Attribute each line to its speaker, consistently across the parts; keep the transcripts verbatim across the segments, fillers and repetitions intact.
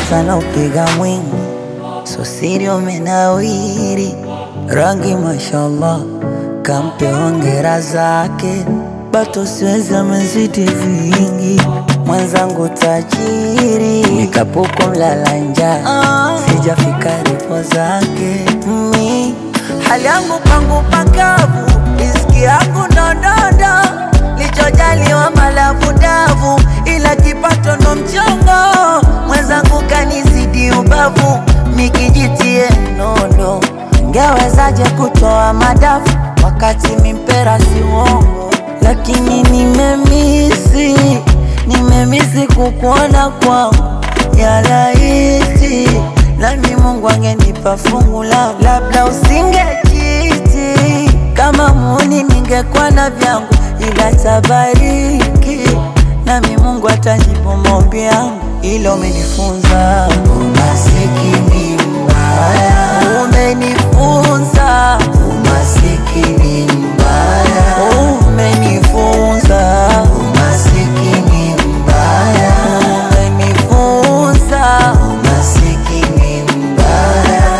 Speaker 1: sana upiga mwingi, so siri umenawiri, rangi mashallah, kampe hongera zake, bato siwezi amezidi vingi, mwenzangu tajiri, nikapuko mlala njaa, ah. Sijafika ripo zake mi, hali yangu pangu pakavu, riziki yangu nondondo, lichojaliwa malavu davu, ila kipato ndo mchongo, mwenzangu kanizidi ubavu, mikijitie nono, ngewezaje kutoa madafu wakati mimpera si uongo, lakini nimemisi, nimemisi kukuona kwangu ya laiti, nami Mungu angenipa fungu la labda usingekiti, kama muni ningekuwa na vyangu, ila tabariki, nami Mungu atajibu maombi yangu, ilo umenifunza umasikini mbaya, umenifunza umasikini mbaya, umenifunza umasikini mbaya, umenifunza umasikini mbaya.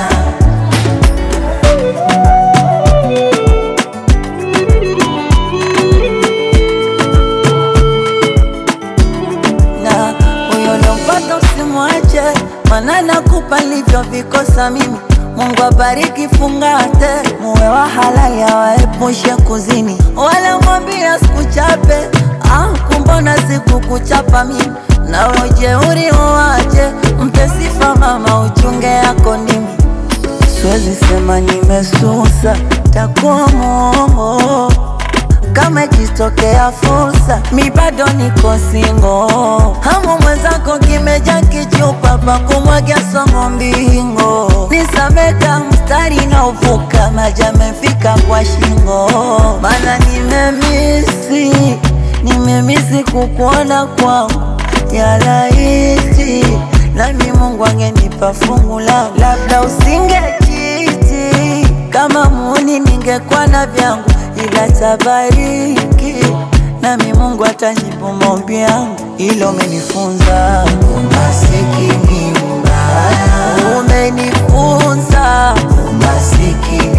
Speaker 1: Na huyo lompata usimwache, mana nakupa livyo vikosa mimi, Mungu abariki fungate, muwe wa halali awaepushe kuzini, wala mwambia sikuchape, ah kumbona siku kuchapa mimi, na ujeuri uwache, mpe sifa mama uchunge yako nimi, siwezi sema nimesusa, takuwa mwongo, kama ikitokea fursa, mi bado niko singo, hamu mwenzako kimeja kichupa, pa kumwagia somo mbingo, nisameka mstari na uvuka, maji yamefika kwa shingo, mana nimemisi, nimemisi kukuona kwangu ya laiti, nami Mungu angenipa fungu la labda usingekiti, kama muni ningekuwa na vyangu, ila tabariki, nami Mungu atajibu maombi yangu, ilo umenifunza umasikini mbaya, umenifunza umasikini